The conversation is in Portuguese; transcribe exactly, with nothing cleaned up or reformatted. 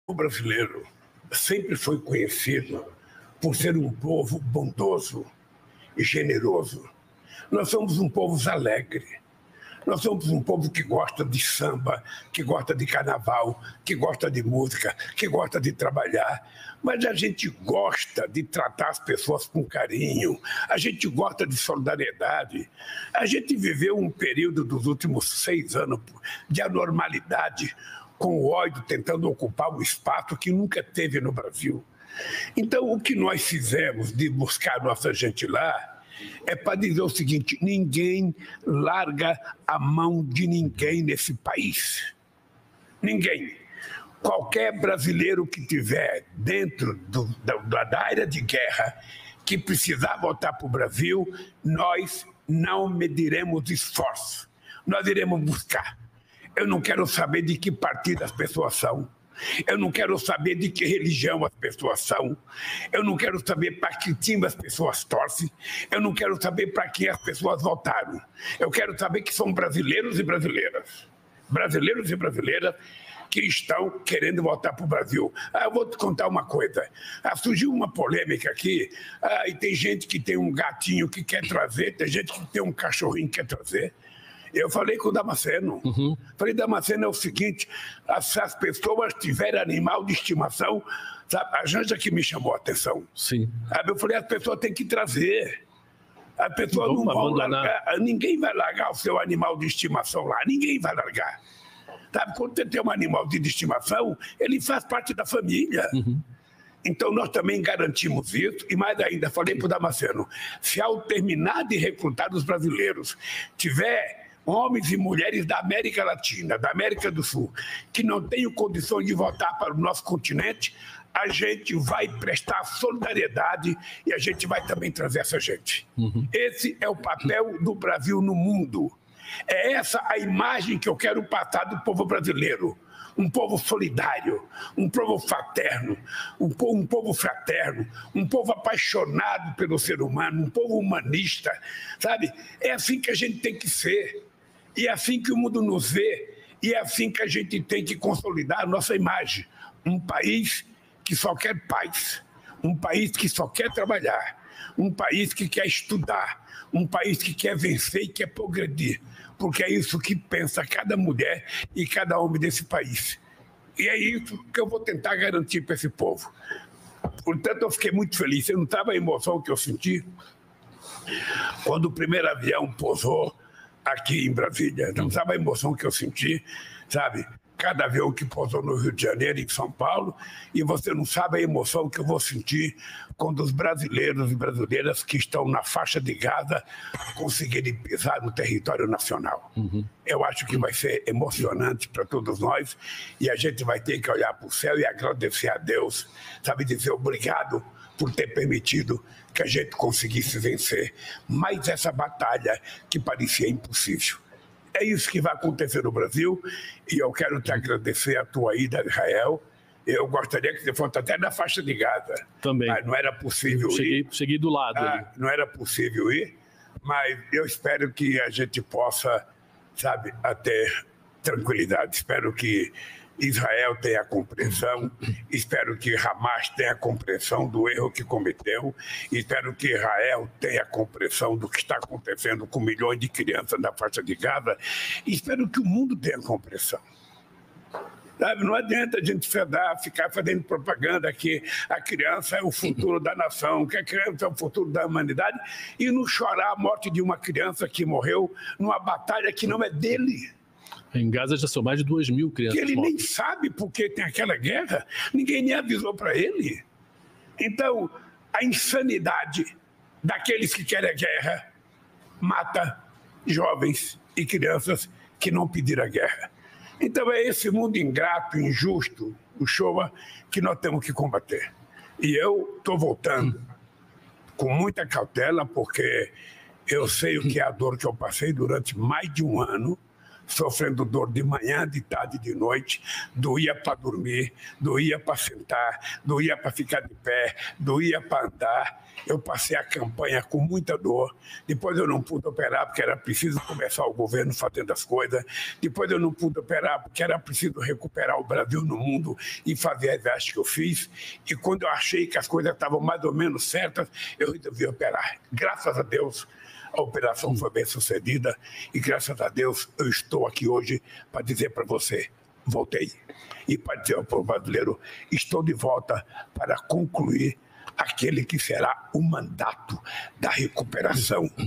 O brasileiro sempre foi conhecido por ser um povo bondoso e generoso. Nós somos um povo alegre. Nós somos um povo que gosta de samba, que gosta de carnaval, que gosta de música, que gosta de trabalhar. Mas a gente gosta de tratar as pessoas com carinho, a gente gosta de solidariedade. A gente viveu um período dos últimos seis anos de anormalidade, com o ódio tentando ocupar um espaço que nunca teve no Brasil. Então, o que nós fizemos de buscar nossa gente lá é para dizer o seguinte: ninguém larga a mão de ninguém nesse país. Ninguém. Qualquer brasileiro que estiver dentro do, da, da área de guerra, que precisar voltar para o Brasil, nós não mediremos esforço. Nós iremos buscar. Eu não quero saber de que partido as pessoas são. Eu não quero saber de que religião as pessoas são. Eu não quero saber para que time as pessoas torcem. Eu não quero saber para quem as pessoas votaram. Eu quero saber que são brasileiros e brasileiras. Brasileiros e brasileiras que estão querendo voltar para o Brasil. Ah, eu vou te contar uma coisa. Ah, surgiu uma polêmica aqui, ah, e tem gente que tem um gatinho que quer trazer, tem gente que tem um cachorrinho que quer trazer. Eu falei com o Damasceno. Uhum. Falei, Damasceno, é o seguinte: se as pessoas tiverem animal de estimação, sabe, a Janja que me chamou a atenção. Sim. Aí eu falei, as pessoas têm que trazer. As pessoas não, não vão largar. Ninguém vai largar o seu animal de estimação lá. Ninguém vai largar. Sabe, quando você tem um animal de estimação, ele faz parte da família. Uhum. Então, nós também garantimos isso, e mais ainda, falei para o Damasceno, se ao terminar de recrutar os brasileiros, tiver homens e mulheres da América Latina, da América do Sul, que não tenham condições de voltar para o nosso continente, a gente vai prestar solidariedade e a gente vai também trazer essa gente. Uhum. Esse é o papel do Brasil no mundo. É essa a imagem que eu quero passar do povo brasileiro. Um povo solidário, um povo fraterno, um povo, um povo fraterno, um povo apaixonado pelo ser humano, um povo humanista, sabe? É assim que a gente tem que ser. E é assim que o mundo nos vê, e é assim que a gente tem que consolidar a nossa imagem. Um país que só quer paz, um país que só quer trabalhar, um país que quer estudar, um país que quer vencer e quer progredir, porque é isso que pensa cada mulher e cada homem desse país. E é isso que eu vou tentar garantir para esse povo. Portanto, eu fiquei muito feliz. Você não sabe a emoção que eu senti quando o primeiro avião pousou aqui em Brasília. Não sabe a emoção que eu senti, sabe? Cada avião que pousou no Rio de Janeiro, em São Paulo, e você não sabe a emoção que eu vou sentir quando os brasileiros e brasileiras que estão na faixa de Gaza conseguirem pisar no território nacional. Uhum. Eu acho que vai ser emocionante para todos nós, e a gente vai ter que olhar para o céu e agradecer a Deus, sabe, dizer obrigado por ter permitido que a gente conseguisse vencer mais essa batalha que parecia impossível. É isso que vai acontecer no Brasil, e eu quero te agradecer a tua ida a Israel. Eu gostaria que você fosse até na faixa de Gaza. Também. Mas não era possível cheguei, ir. Cheguei do lado. Ah, não era possível ir, mas eu espero que a gente possa, sabe, ter tranquilidade. Espero que Israel tenha compreensão, espero que Hamas tenha compreensão do erro que cometeu, espero que Israel tenha compreensão do que está acontecendo com milhões de crianças na faixa de Gaza, e espero que o mundo tenha compreensão. Sabe, não adianta a gente ficar fazendo propaganda que a criança é o futuro da nação, que a criança é o futuro da humanidade, e não chorar a morte de uma criança que morreu numa batalha que não é dele. Em Gaza já são mais de duas mil crianças que ele mortas. Nem sabe por que tem aquela guerra, ninguém nem avisou para ele. Então, a insanidade daqueles que querem a guerra mata jovens e crianças que não pediram a guerra. Então, é esse mundo ingrato, injusto, o Shoah, que nós temos que combater. E eu estou voltando com muita cautela, porque eu sei o que é a dor que eu passei durante mais de um ano, sofrendo dor de manhã, de tarde, de noite, doía para dormir, doía para sentar, doía para ficar de pé, doía para andar. Eu passei a campanha com muita dor. Depois eu não pude operar porque era preciso começar o governo fazendo as coisas. Depois eu não pude operar porque era preciso recuperar o Brasil no mundo e fazer as viagens que eu fiz. E quando eu achei que as coisas estavam mais ou menos certas, eu resolvi operar. Graças a Deus, a operação foi bem sucedida e graças a Deus eu estou aqui hoje para dizer para você, voltei. E para dizer ao povo brasileiro, estou de volta para concluir aquele que será o mandato da recuperação